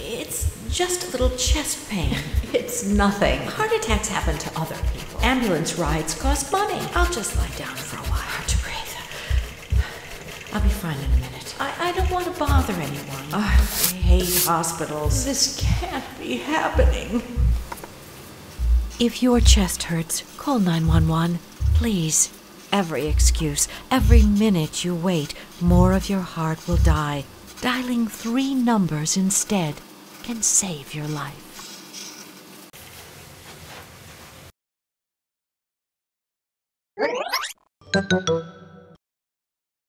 It's just a little chest pain. It's nothing. Heart attacks happen to other people. Ambulance rides cost money. I'll just lie down for a while. Hard to breathe. I'll be fine in a minute. I don't want to bother anyone. I hate hospitals. This can't be happening. If your chest hurts, call 911, please. Every excuse, every minute you wait, more of your heart will die. Dialing 3 numbers instead can save your life.